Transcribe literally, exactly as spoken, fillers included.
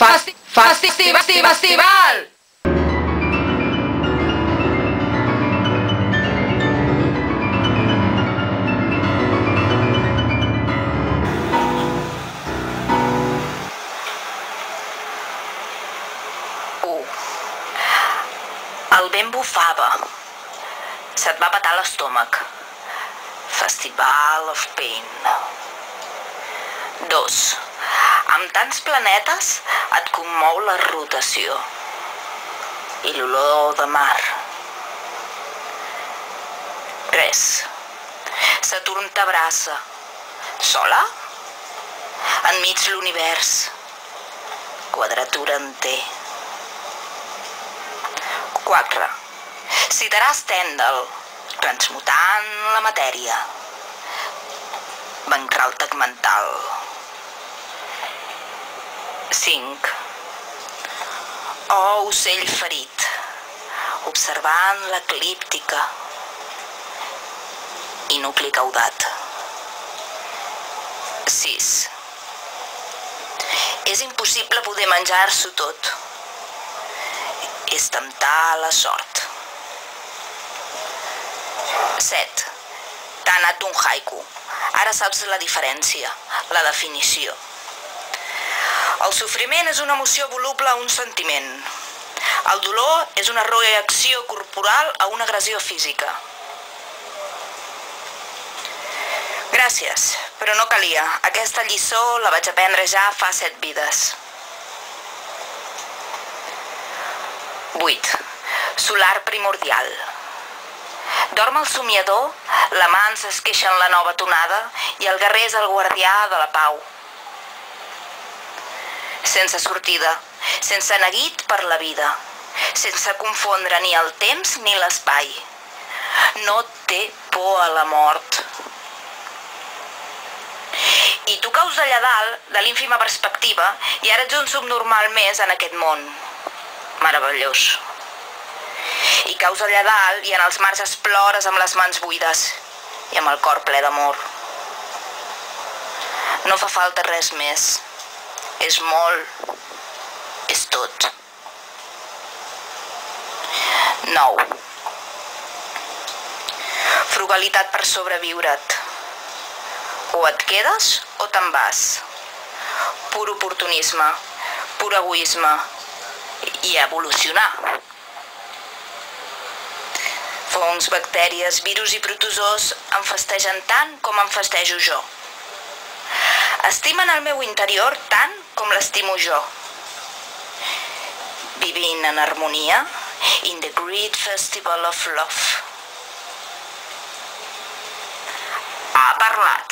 Festi, festi, festi, festival! El vent bufava. Se't va petar l'estómac. Festival of Pain. Dos. Amb tants planetes et commou la rotació. I l'olor de mar. Tres. Saturn t'abraça. Sola? Enmig l'univers. Quadratura en T. Quatre. Citarà Stendhal, transmutant la matèria. Bancral tegmental. Cinc. Oh, ocell ferit, observant l'eclíptica. I nucli caudat. Sis. És impossible poder menjar-s'ho tot. És temptar la sort. Set. T'ha anat un haiku. Ara saps la diferència, la definició. El sofriment és una emoció voluble a un sentiment. El dolor és una reacció corporal a una agressió física. Gràcies, però no calia. Aquesta lliçó la vaig aprendre ja fa set vides. Vuit. Solar primordial. Dorm el somiador, l'amant s'esqueixa en la nova tonada i el guerrer és el guardià de la pau. Sense sortida, sense neguit per la vida, sense confondre ni el temps ni l'espai. No té por a la mort. I tu caus allà dalt, de l'ínfima perspectiva, i ara ets un subnormal més en aquest món. Meravellós. I caus allà dalt i en els mars explores amb les mans buides i amb el cor ple d'amor. No fa falta res més. És molt. És tot. Nou. Frugalitat per sobreviure't. O et quedes o te'n vas. Pur oportunisme, pur egoisme i evolucionar. Fongs, bactèries, virus i protozoos em festegen tant com em festejo jo. Estimen el meu interior tant com l'estimo jo. Vivint en harmonia in the great festival of love. Ha parlat.